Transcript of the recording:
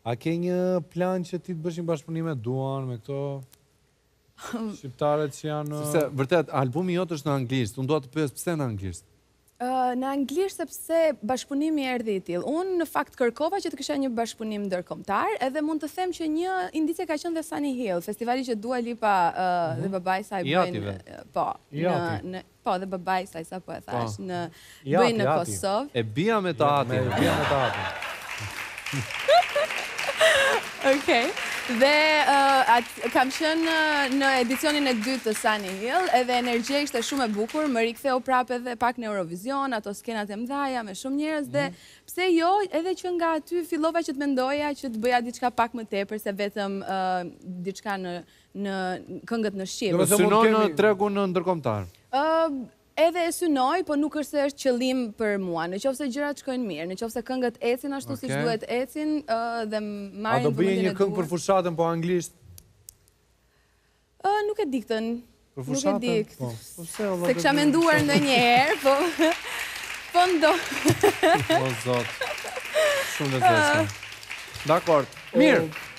A ke një plan që ti të bësh një bashkëpunim me Duan, me këto shqiptarët që janë... Sepse, vërtet, albumi jot është në anglisht. Unë dua të pyes pse në anglisht? Në anglisht sepse bashkëpunimi erdhi i tillë. Unë në fakt kërkova që të kisha një bashkëpunim ndërkombëtar, edhe mund të them që një indicie ka qenë dhe Sunny Hill, festivali që Dua Lipa dhe babai i saj bëjnë. Po. Po, dhe babai i saj sa po e thash, bëjnë në Kosovë. E bia me të atin. E bia me të atin. Okej. Dhe kam qenë në edicionin e 2 të Sunny Hill, edhe energjia ishte shumë e bukur, më riktheu prapë edhe pak në Eurovision, ato skenat e mëdhaja me shumë njerëz dhe pse jo, edhe që nga aty fillova që të mendoja që të bëja diçka pak më tepër se vetëm diçka në këngët në shqip. Synon në tregun ndërkombëtar. Edhe e synoj, po nuk është se është qëllim për mua. Në qoftë se gjërat shkojnë mirë, në qoftë se këngët ecin ashtu siç duhet ecin dhe marrin vëmendjen e duhur. A do bëje një këngë për fushatën po anglisht? Nuk e di këtë. Për Nuk e di. fushatën? Se kisha menduar ndonjëherë, po ndo. O zot. Shumë lezetshme. Dakor. Mirë.